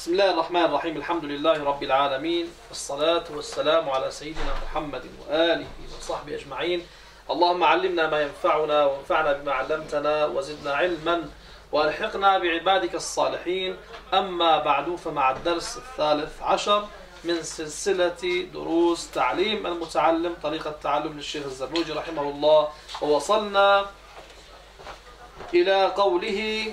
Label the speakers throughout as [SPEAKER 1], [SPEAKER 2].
[SPEAKER 1] بسم الله الرحمن الرحيم. الحمد لله رب العالمين، والصلاة والسلام على سيدنا محمد وآله وصحبه أجمعين. اللهم علمنا ما ينفعنا وانفعنا بما علمتنا وزدنا علما وألحقنا بعبادك الصالحين. أما بعد، فمع الدرس 13 من سلسلة دروس تعليم المتعلم طريقة التعلم للشيخ الزرنوجي رحمه الله، ووصلنا إلى قوله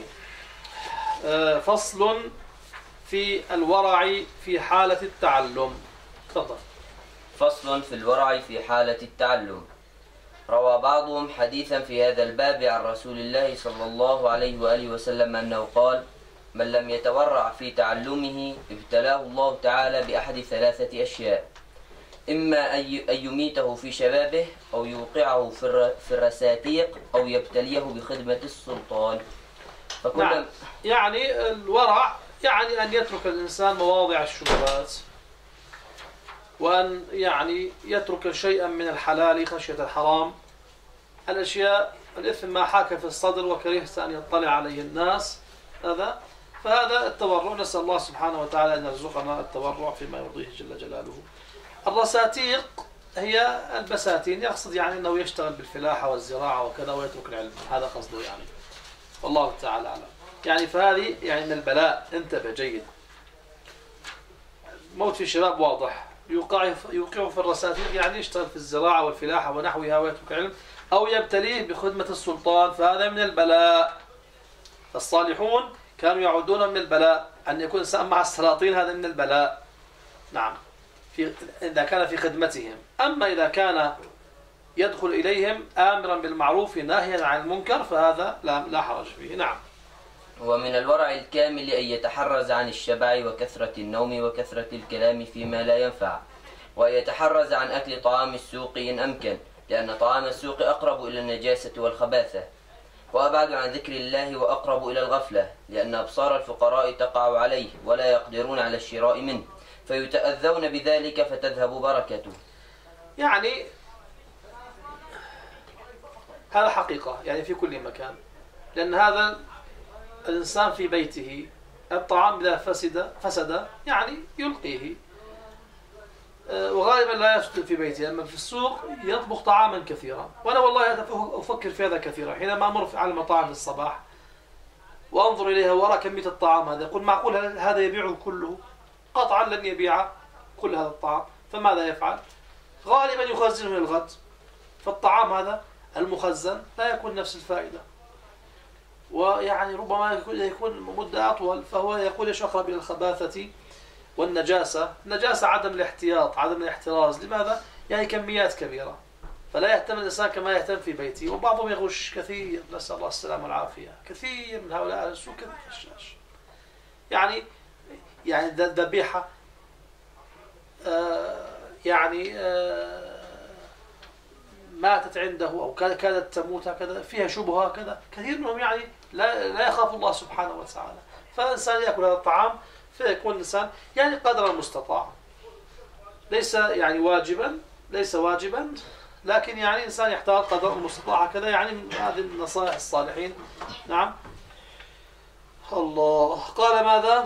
[SPEAKER 1] فصل في الورع في حالة التعلم. تفضل.
[SPEAKER 2] فصل في الورع في حالة التعلم. روى بعضهم حديثا في هذا الباب عن رسول الله صلى الله عليه وآله وسلم أنه قال: من لم يتورع في تعلمه ابتلاه الله تعالى بأحد ثلاثة أشياء: إما أن يميته في شبابه، أو يوقعه في الرساتيق، أو يبتليه بخدمة السلطان.
[SPEAKER 1] نعم. يعني الورع يعني أن يترك الإنسان مواضع الشبهات، وأن يعني يترك شيئا من الحلال خشية الحرام. الأشياء الإثم ما حاك في الصدر وكرهت أن يطلع عليه الناس، فهذا التورع. نسأل الله سبحانه وتعالى أن يرزقنا التورع فيما يرضيه جل جلاله. الرساتيق هي البساتين، يقصد يعني أنه يشتغل بالفلاحة والزراعة وكذا ويترك العلم، هذا قصده يعني، والله تعالى أعلم. يعني فهذه يعني من البلاء. انتبه جيد. موت في الشباب واضح، يوقعه في الرساتيق يعني يشتغل في الزراعة والفلاحة ونحوها ويترك العلم، أو يبتليه بخدمة السلطان، فهذا من البلاء. الصالحون كانوا يعودون من البلاء أن يكون الإنسان مع السلاطين، هذا من البلاء. نعم، إذا كان في خدمتهم. أما إذا كان يدخل إليهم آمرا بالمعروف ناهيا عن المنكر، فهذا لا حرج فيه. نعم.
[SPEAKER 2] ومن الورع الكامل أن يتحرز عن الشبع وكثرة النوم وكثرة الكلام فيما لا ينفع، وأن يتحرز عن أكل طعام السوق إن أمكن، لأن طعام السوق أقرب إلى النجاسة والخباثة، وأبعد عن ذكر الله وأقرب إلى الغفلة، لأن أبصار الفقراء تقع عليه ولا يقدرون على الشراء منه، فيتأذون بذلك فتذهب بركته. يعني
[SPEAKER 1] هذا حقيقة يعني في كل مكان، لأن هذا الإنسان في بيته الطعام إذا فسد يعني يلقيه، وغالبا لا يفسد في بيته. أما في السوق يطبخ طعاما كثيرا. وأنا والله أفكر في هذا كثيرا حينما أمر على المطاعم في الصباح وأنظر إليها وأرى كمية الطعام هذا، يقول معقول هذا يبيعه كله؟ قطعا لن يبيع كل هذا الطعام، فماذا يفعل؟ غالبا يخزنه للغد، فالطعام هذا المخزن لا يكون نفس الفائدة، ويعني ربما يكون مدة أطول، فهو يقول ايش أقرب إلى الخباثة والنجاسة. النجاسة عدم الاحتياط، عدم الاحتراز. لماذا؟ يعني كميات كبيرة، فلا يهتم الإنسان كما يهتم في بيته. وبعضهم يغش كثير، نسأل الله السلامة والعافية. كثير من هؤلاء السوق غشاش، يعني ذبيحة ماتت عنده أو كادت تموت هكذا، فيها شبهة كذا. كثير منهم يعني لا يخاف الله سبحانه وتعالى، فالإنسان يأكل هذا الطعام، فيكون الإنسان يعني قدر المستطاع، ليس يعني واجبا، ليس واجبا، لكن يعني الإنسان يحتاج قدر المستطاع هكذا. يعني من هذه النصائح الصالحين. نعم. الله قال ماذا؟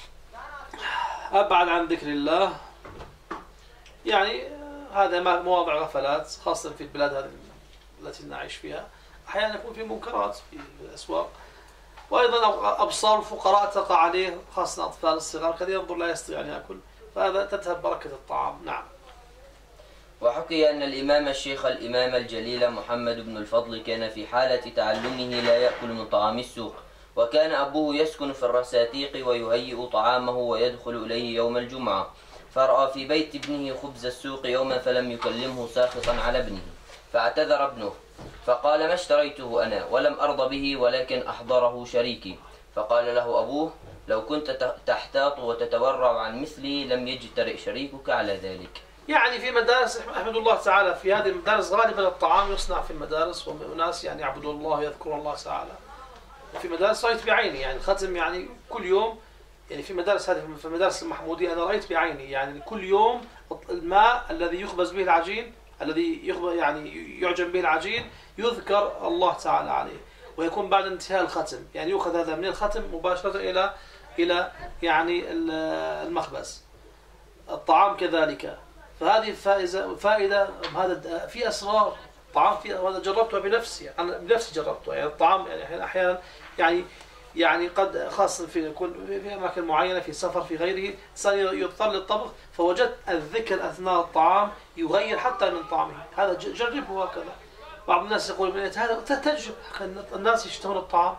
[SPEAKER 1] أبعد عن ذكر الله. يعني هذا مواضع غفلات، خاصة في البلاد هذه التي نعيش فيها. أحيانا يكون في منكرات في الأسواق، وأيضا أبصار الفقراء تقع عليه، خاصة الأطفال الصغار، قد ينظر لا يستطيع أن يأكل، فهذا تذهب بركة الطعام. نعم.
[SPEAKER 2] وحكي أن الإمام الشيخ الإمام الجليل محمد بن الفضل كان في حالة تعلمه لا يأكل من طعام السوق، وكان أبوه يسكن في الرساتيق ويهيئ طعامه ويدخل إليه يوم الجمعة، فرأى في بيت ابنه خبز السوق يوما فلم يكلمه ساخطا على ابنه، فاعتذر ابنه فقال: ما اشتريته أنا ولم أرض به، ولكن أحضره شريكي. فقال له أبوه: لو كنت تحتاط وتتورع عن مثلي لم يجترئ شريكك على ذلك.
[SPEAKER 1] يعني في مدارس أحمد الله تعالى، في هذه المدارس غالبا الطعام يصنع في المدارس، وناس يعني يعبدون الله ويذكرون الله تعالى. وفي مدارس رأيت بعيني يعني الختم يعني كل يوم، يعني في مدارس هذه، في المدارس المحمودية أنا رأيت بعيني يعني كل يوم الماء الذي يخبز به العجين، الذي يعني يعجن به العجين، يذكر الله تعالى عليه، ويكون بعد انتهاء الختم، يعني يؤخذ هذا من الختم مباشرة إلى إلى يعني المخبز. الطعام كذلك، فهذه فائدة. هذا في أسرار طعام، في هذا جربتها بنفسي، أنا بنفسي جربتها. يعني الطعام يعني أحيانا يعني قد خاصة في يكون في أماكن معينة، في سفر في غيره، إنسان يضطر للطبخ، فوجدت الذكر أثناء الطعام يغير حتى من طعمه. هذا جربه هكذا. بعض الناس يقول هذا تجرب، الناس يشتهون الطعام،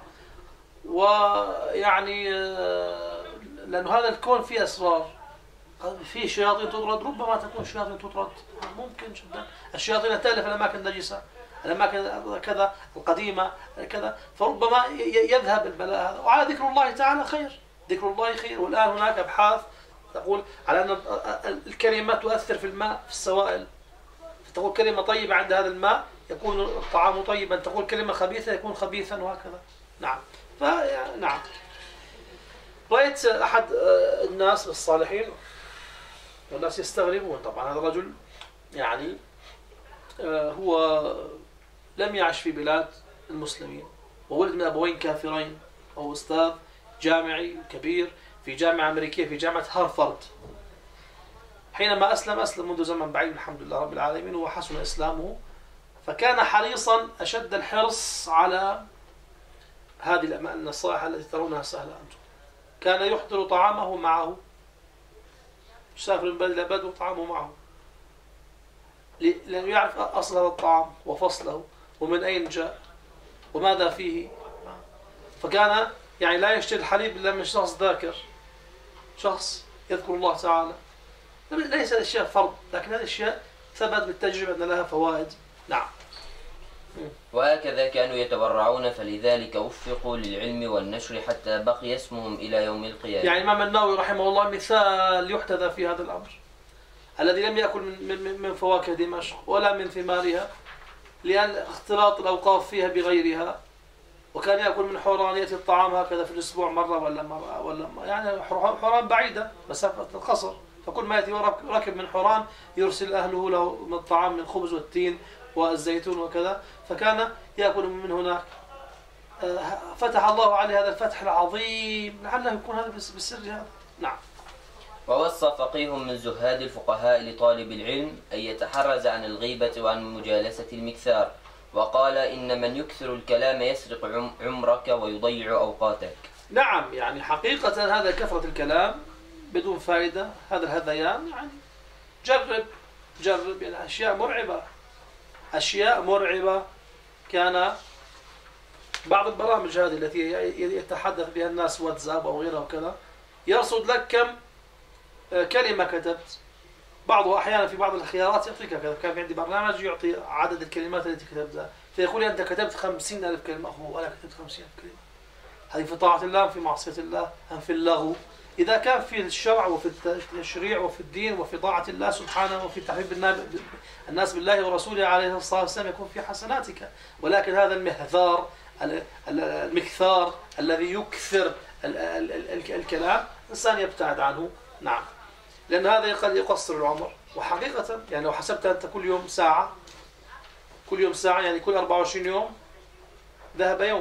[SPEAKER 1] ويعني لأنه هذا الكون فيه أسرار. في شياطين تطرد، ربما تكون شياطين تطرد، ممكن جدا. الشياطين تألف الأماكن النجسة، الأماكن كذا القديمة كذا، فربما يذهب البلاء هذا. وعلى ذكر الله تعالى خير، ذكر الله خير. والآن هناك أبحاث تقول على أن الكلمة تؤثر في الماء، في السوائل. فتقول كلمة طيبة عند هذا الماء يكون الطعام طيبا، تقول كلمة خبيثة يكون خبيثا، وهكذا. نعم. نعم. رأيت أحد الناس الصالحين، والناس يستغربون طبعا، هذا الرجل يعني هو لم يعش في بلاد المسلمين، وولد من أبوين كافرين، وهو أستاذ جامعي كبير في جامعة أمريكية، في جامعة هارفارد. حينما أسلم منذ زمن بعيد الحمد لله رب العالمين، وحسن إسلامه، فكان حريصا أشد الحرص على هذه النصائح التي ترونها سهلة أنتم. كان يحضر طعامه معه، يسافر من بلد إلى بلد وطعامه معه، لأنه يعرف أصل هذا الطعام وفصله ومن أين جاء وماذا فيه. فكان يعني لا يشتري الحليب إلا من شخص ذاكر، شخص يذكر الله تعالى. ليس الأشياء فرض، لكن هذه الأشياء ثبت بالتجربة أن لها فوائد. نعم.
[SPEAKER 2] وهكذا كانوا يتورعون، فلذلك وفقوا للعلم والنشر حتى بقي اسمهم إلى يوم القيامة.
[SPEAKER 1] يعني الإمام النووي رحمه الله مثال يحتذى في هذا الأمر، الذي لم يأكل من فواكه دمشق ولا من ثمارها، لأن اختلاط الأوقاف فيها بغيرها، وكان يأكل من حوران، يأتي الطعام هكذا في الأسبوع مرة ولا يعني حوران بعيدة مسافة القصر، فكل ما يأتي ركب من حوران يرسل أهله له من الطعام، من الخبز والتين والزيتون وكذا، فكان يأكل من هناك. فتح الله عليه هذا الفتح العظيم، لعله يكون هذا بالسر هذا. نعم.
[SPEAKER 2] ووصى فقيه من زهاد الفقهاء لطالب العلم أن يتحرز عن الغيبة وعن مجالسة المكثار، وقال إن من يكثر الكلام يسرق عمرك ويضيع أوقاتك.
[SPEAKER 1] نعم، يعني حقيقة هذا كثرة الكلام بدون فائدة، هذا الهذيان، يعني جرب يعني أشياء مرعبة. كان بعض البرامج هذه التي يتحدث بها الناس، واتساب أو غيرها وكذا، يرصد لك كم كلمة كتبت. بعضها أحيانا في بعض الخيارات يعطيك كذا. كان في عندي برنامج يعطي عدد الكلمات التي كتبتها، فيقول أنت كتبت 50,000 كلمة، أو أنا كتبت 50,000 كلمة. هذه في طاعة الله أم في معصية الله أم في اللغو؟ إذا كان في الشرع وفي التشريع وفي الدين وفي طاعة الله سبحانه وفي تحبيب الناس بالله ورسوله عليه الصلاة والسلام يكون في حسناتك. ولكن هذا المكثار الذي يكثر الكلام، إنسان يبتعد عنه. نعم، لأن هذا قد يقصر العمر. وحقيقة يعني لو حسبت أنت كل يوم ساعة يعني كل 24 يوم ذهب يوم.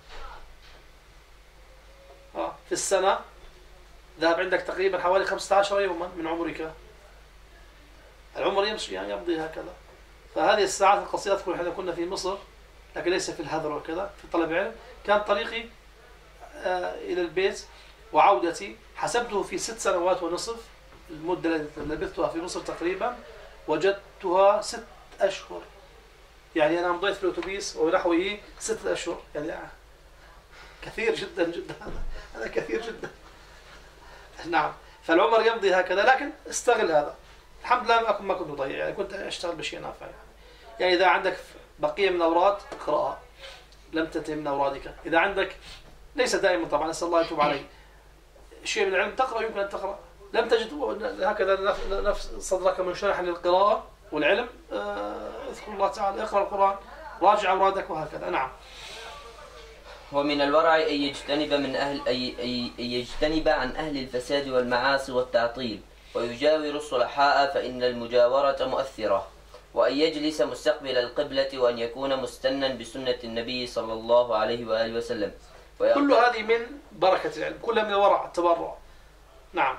[SPEAKER 1] في السنة ذهب عندك تقريبا حوالي 15 يوما من عمرك. العمر يمشي يعني يمضي هكذا. فهذه الساعات القصيرة، أذكر حين كنا في مصر، لكن ليس في الهذر وكذا، في طلب علم، كان طريقي إلى البيت وعودتي حسبته في 6 سنوات ونصف، المدة التي لبثتها في مصر تقريبا وجدتها 6 أشهر. يعني أنا مضيت في الأتوبيس ونحوه 6 أشهر، يعني كثير جدا هذا كثير جدا. نعم، فالعمر يمضي هكذا، لكن استغل هذا. الحمد لله ما كنت مضيع، يعني كنت أشتغل بشيء نافع. يعني إذا عندك بقية من أوراد اقرأها، لم تنتهي من أورادك. إذا عندك، ليس دائما طبعا، أسأل الله يتوب علي، شيء من العلم تقرأ، يمكن أن تقرأ. لم تجد هكذا نفس صدرك منشرحا للقراءة والعلم، اذكر الله تعالى، اقرأ القرآن، راجع أورادك، وهكذا. نعم.
[SPEAKER 2] ومن الورع أن يجتنب عن أهل الفساد والمعاصي والتعطيل، ويجاور الصلحاء فإن المجاورة مؤثرة، وأن يجلس مستقبل القبلة، وأن يكون مستنا بسنة النبي صلى الله عليه وآله وسلم،
[SPEAKER 1] كل هذه من بركة العلم، كلها من الورع التبرع. نعم.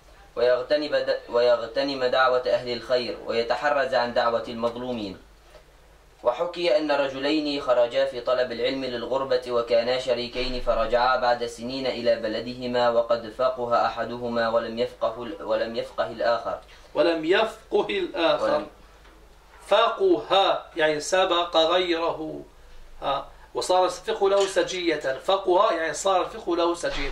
[SPEAKER 2] ويغتنم دعوة أهل الخير ويتحرز عن دعوة المظلومين. وحكي أن رجلين خرجا في طلب العلم للغربة وكانا شريكين، فرجعا بعد سنين إلى بلدهما وقد فقه أحدهما ولم يفقه الآخر.
[SPEAKER 1] فقه يعني سبق غيره، وصار الفقه له سجية. فقه يعني صار الفقه له سجية.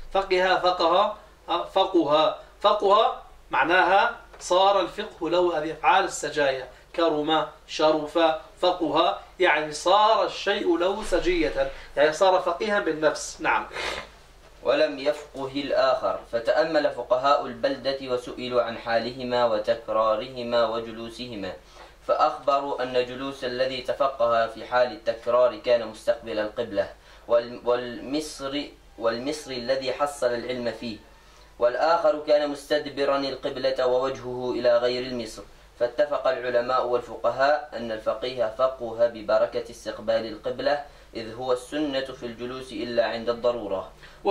[SPEAKER 1] فقه معناها صار الفقه له هذه أفعال السجاية، كرم، شرف، فقه يعني صار الشيء له سجية، يعني صار فقيها بالنفس. نعم.
[SPEAKER 2] ولم يفقه الآخر، فتأمل فقهاء البلدة وسئلوا عن حالهما وتكرارهما وجلوسهما، فأخبروا أن جلوس الذي تفقه في حال التكرار كان مستقبل القبلة، والمصر الذي حصل العلم فيه، والآخر كان مستدبرا القبلة ووجهه إلى غير المصر. فاتفق العلماء والفقهاء أن الفقيه فقه ببركة استقبال القبلة، إذ هو السنة في الجلوس إلا عند الضرورة.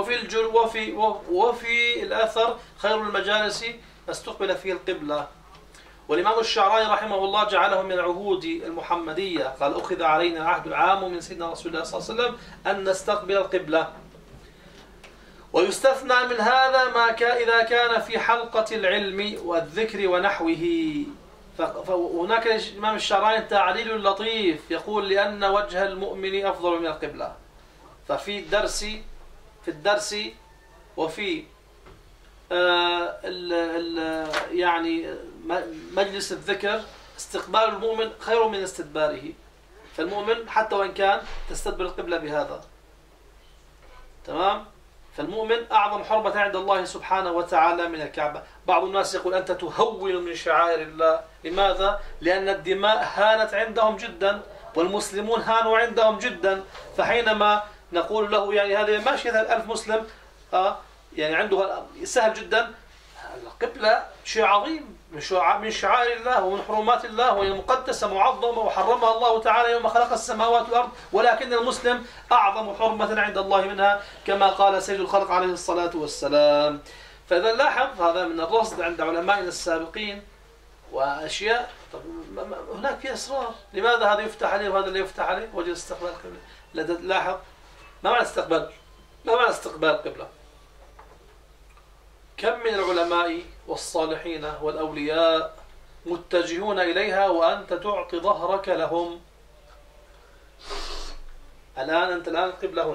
[SPEAKER 1] وفي الأثر خير المجالس ما استقبل فيه القبلة. والإمام الشعراني رحمه الله جعله من العهود المحمدية، قال: أخذ علينا العهد العام من سيدنا رسول الله صلى الله عليه وسلم أن نستقبل القبلة. ويستثنى من هذا ما إذا كان في حلقة العلم والذكر ونحوه. فهناك الإمام الشعراني تعليل لطيف يقول: لأن وجه المؤمن أفضل من القبلة. ففي الدرس وفي يعني مجلس الذكر استقبال المؤمن خير من استدباره. فالمؤمن حتى وإن كان تستدبر القبلة بهذا، تمام؟ فالمؤمن أعظم حرمة عند الله سبحانه وتعالى من الكعبة. بعض الناس يقول: أنت تهون من شعائر الله. لماذا؟ لأن الدماء هانت عندهم جدا، والمسلمون هانوا عندهم جدا. فحينما نقول له يعني هذه ماشي 1000 مسلم يعني عنده سهل جدا، القبلة شيء عظيم من شعائر الله ومن حرمات الله، وهي مقدسة معظمة وحرمها الله تعالى يوم خلق السماوات والأرض، ولكن المسلم أعظم حرمة عند الله منها، كما قال سيد الخلق عليه الصلاة والسلام. فإذا لاحظ هذا من الرصد عند علمائنا السابقين وأشياء. هناك في أسرار، لماذا هذا يفتح عليه وهذا لا يفتح عليه؟ وجه استقبال القبلة. لاحظ ما معنى استقبال القبلة؟ كم من العلماء والصالحين والأولياء متجهون إليها وأنت تعطي ظهرك لهم. أنت الآن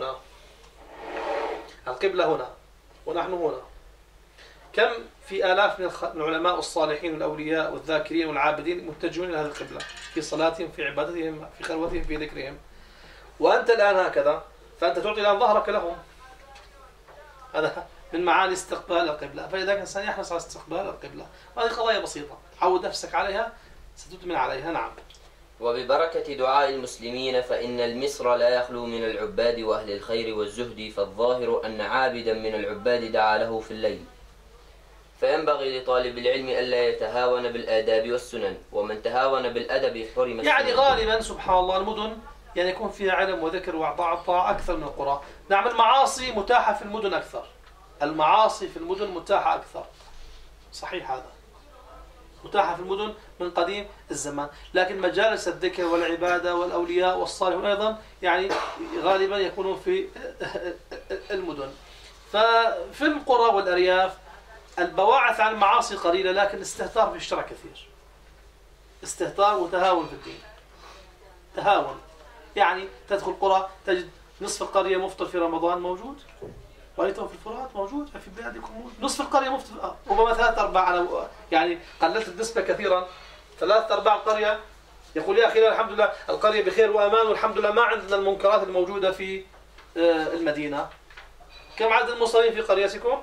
[SPEAKER 1] القبلة هنا ونحن هنا. كم في آلاف من العلماء الصالحين والأولياء والذاكرين والعابدين متجهون إلى هذه القبلة في صلاتهم، في عبادتهم، في خلوتهم، في ذكرهم، وأنت الآن هكذا، فأنت تعطي الآن ظهرك لهم. هذا من معاني استقبال القبلة. فإذا كان الإنسان يحرص على استقبال القبلة، هذه قضايا بسيطة، عود نفسك عليها ستدمن عليها. نعم.
[SPEAKER 2] وببركة دعاء المسلمين فإن المصر لا يخلو من العباد وأهل الخير والزهد، فالظاهر أن عابدا من العباد دعا له في الليل. فينبغي لطالب العلم ألا يتهاون بالآداب والسنن، ومن تهاون بالأدب حرم.
[SPEAKER 1] يعني غالبا سبحان الله المدن يعني يكون فيها علم وذكر وعطاء أكثر من القرى. نعم، المعاصي متاحة في المدن أكثر، المعاصي في المدن متاحة أكثر، صحيح، هذا متاحة في المدن من قديم الزمان. لكن مجالس الذكر والعبادة والأولياء والصالحون أيضا يعني غالبا يكونون في المدن. ففي القرى والأرياف البواعث عن المعاصي قليلة، لكن الاستهتار في الشرع كثير، استهتار وتهاون في الدين. تهاون يعني تدخل قرى تجد نصف القرية مفطر في رمضان موجود، رأيته في الفرات موجود، في بلادكم موجود، نصف القرية مفطر، ربما 3/4. أنا يعني قللت النسبة كثيرا، 3/4 القرية يقول: يا أخي الحمد لله القرية بخير وأمان، والحمد لله ما عندنا المنكرات الموجودة في المدينة. كم عدد المصلين في قريتكم؟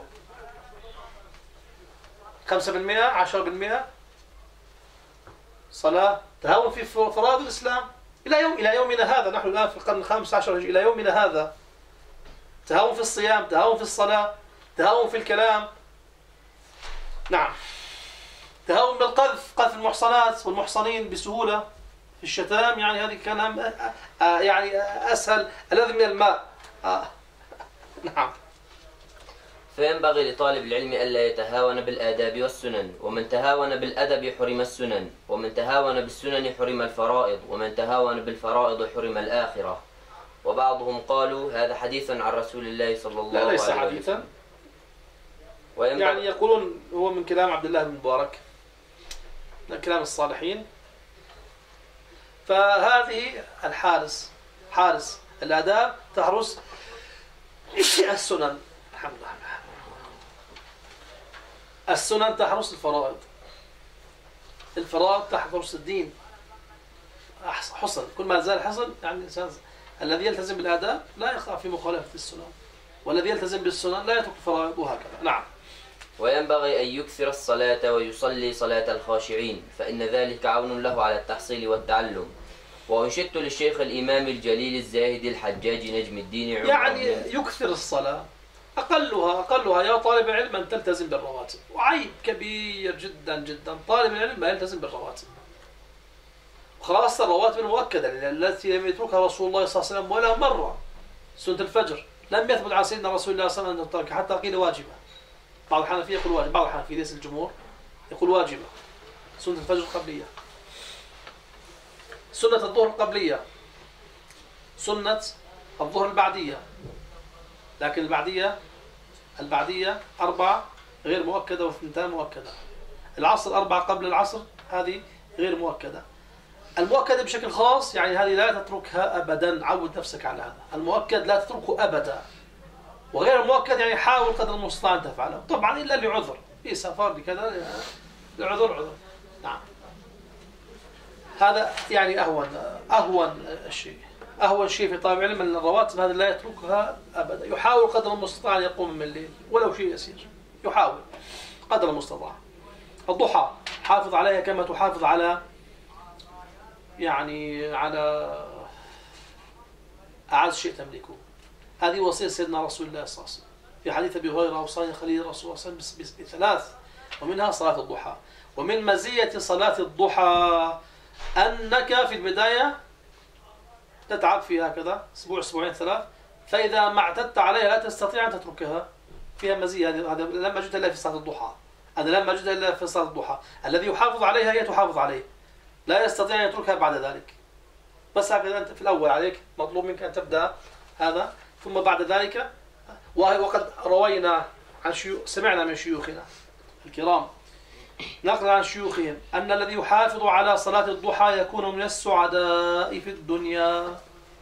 [SPEAKER 1] 5%، 10%. صلاة، تهاون في فرائض الإسلام إلى يومنا هذا. نحن الآن في القرن 15 إلى يومنا هذا. تهاون في الصيام، تهاون في الصلاة، تهاون في الكلام. نعم. تهاون بالقذف، قذف المحصنات والمحصنين بسهولة في الشتام، يعني هذه كلام يعني أسهل الذي من الماء. نعم.
[SPEAKER 2] فينبغي لطالب العلم ألا يتهاون بالآداب والسنن، ومن تهاون بالأدب حرم السنن، ومن تهاون بالسنن حرم الفرائض، ومن تهاون بالفرائض حرم الآخرة. وبعضهم قالوا هذا حديث عن رسول الله صلى الله عليه وسلم.
[SPEAKER 1] لا ليس حديثا، يعني يقولون هو من كلام عبد الله بن مبارك، من كلام الصالحين. فهذه حارس الآداب تحرس السنن. الحمد لله. السنن تحرس الفرائض تحرس الدين. حصن، كل ما زال حصن، يعني الإنسان الذي يلتزم بالآداب لا يقع في مخالفة السنن، والذي يلتزم بالسنن لا يترك الفرائض، وهكذا. نعم.
[SPEAKER 2] وينبغي أن يكثر الصلاة ويصلي صلاة الخاشعين، فإن ذلك عون له على التحصيل والتعلم. وأنشدت للشيخ الإمام الجليل الزاهد الحجاج نجم الدين عمر
[SPEAKER 1] يعني يكثر الصلاة، أقلها يا طالب العلم أن تلتزم بالرواتب. وعيب كبير جدا جدا طالب العلم ما يلتزم بالرواتب، خاصة الرواتب المؤكدة التي لم يتركها رسول الله صلى الله عليه وسلم ولا مرة. سنة الفجر لم يثبت عن سيدنا رسول الله صلى الله عليه وسلم أنه ترك، حتى قيل واجبة. بعض الحنفية يقول واجب، بعض الحنفية ليس الجمهور يقول واجبة. سنة الفجر القبلية، سنة الظهر القبلية، سنة الظهر البعدية. لكن البعدية 4 غير مؤكدة و2 مؤكدة. العصر 4 قبل العصر هذه غير مؤكدة. المؤكدة بشكل خاص يعني هذه لا تتركها أبدا، عود نفسك على هذا. المؤكد لا تتركه أبدا، وغير المؤكد يعني حاول قدر المستطاع أن تفعله، طبعا إلا لعذر، في سفر لكذا، لعذر. نعم. هذا يعني أهون شيء في طالب العلم أن الرواتب هذه لا يتركها أبدا. يحاول قدر المستطاع أن يقوم من الليل ولو شيء يسير، يحاول قدر المستطاع. الضحى حافظ عليها كما تحافظ على أعز شيء تملكه. هذه وصية سيدنا رسول الله صلى الله عليه وسلم في حديث أبي هريرة: أوصاني خليل الرسول صلى الله عليه وسلم ب3، ومنها صلاة الضحى. ومن مزية صلاة الضحى أنك في البداية تتعب فيها كذا أسبوع 2 فإذا ما اعتدت عليها لا تستطيع أن تتركها. فيها مزية. هذا لما جئت إلا في صلاة الضحى، صلاة الضحى الذي يحافظ عليها هي تحافظ عليه، لا يستطيع أن يتركها بعد ذلك. بس هكذا أنت في الأول عليك مطلوب منك أن تبدأ هذا، ثم بعد ذلك. وقد روينا سمعنا من شيوخنا الكرام نقل عن شيوخهم أن الذي يحافظ على صلاة الضحى يكون من السعداء في الدنيا.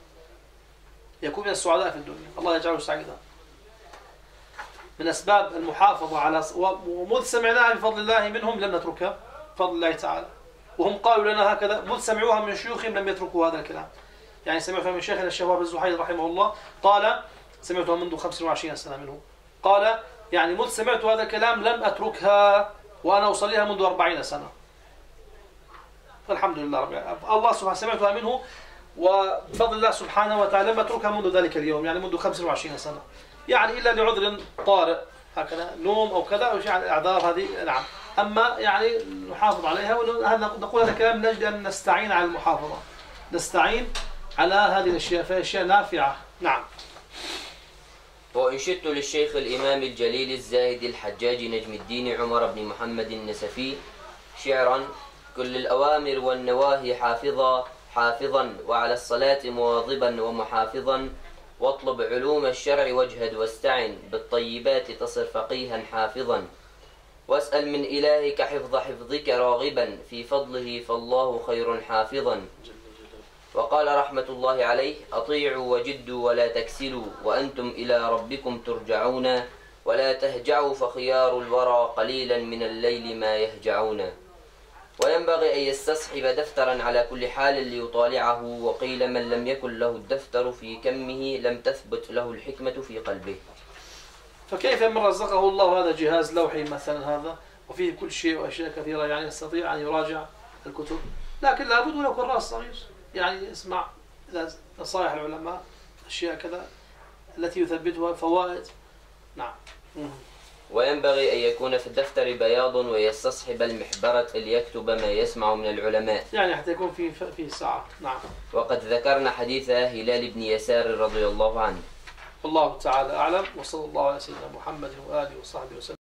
[SPEAKER 1] الله يجعله سعيدا. من أسباب المحافظة على ومذ سمعناها بفضل الله منهم لم نتركها بفضل الله تعالى، وهم قالوا لنا هكذا. مذ سمعوها من شيوخهم لم يتركوا هذا الكلام. يعني سمعتها من شيخنا الشهاب الزهير رحمه الله، قال سمعتها منذ 25 سنة منه، قال يعني مذ سمعت هذا الكلام لم أتركها وأنا أصليها منذ 40 سنة. فالحمد لله رب العالمين. الله سبحانه سمعتها منه، وبفضل الله سبحانه وتعالى لم أتركها منذ ذلك اليوم، يعني منذ 25 سنة، يعني إلا لعذر طارئ هكذا، نوم أو كذا أو شيء، يعني الأعذار هذه. نعم. أما يعني نحافظ عليها، نقول هذا الكلام من أجل أن نستعين على المحافظة، نستعين على هذه الأشياء، فهي أشياء نافعة. نعم.
[SPEAKER 2] وأنشدت للشيخ الإمام الجليل الزاهد الحجاج نجم الدين عمر بن محمد النسفي شعرا: كل الأوامر والنواهي حافظا وعلى الصلاة مواظبا ومحافظا، واطلب علوم الشرع واجهد واستعن، بالطيبات تصر فقيها حافظا، واسأل من إلهك حفظ حفظك راغبا، في فضله فالله خير حافظا. وقال رحمة الله عليه: أطيعوا وجدوا ولا تكسلوا، وأنتم إلى ربكم ترجعون، ولا تهجعوا فخيار الورى قليلا من الليل ما يهجعون. وينبغي أن يستصحب دفترا على كل حال ليطالعه، وقيل من لم يكن له الدفتر في كمه لم تثبت له الحكمة في قلبه.
[SPEAKER 1] فكيف من رزقه الله هذا جهاز لوحي مثلا هذا وفيه كل شيء وأشياء كثيرة، يعني يستطيع أن يراجع الكتب، لكن لابد له كراس صغير يعني يسمع نصائح العلماء، أشياء كذا التي يثبتها فوائد. نعم.
[SPEAKER 2] وينبغي أن يكون في الدفتر بياض، ويستصحب المحبرة ليكتب ما يسمع من العلماء،
[SPEAKER 1] يعني حتى يكون في ساعة. نعم.
[SPEAKER 2] وقد ذكرنا حديث هلال بن يسار رضي الله عنه.
[SPEAKER 1] والله تعالى أعلم، وصلى الله على سيدنا محمد وآله وصحبه وسلم.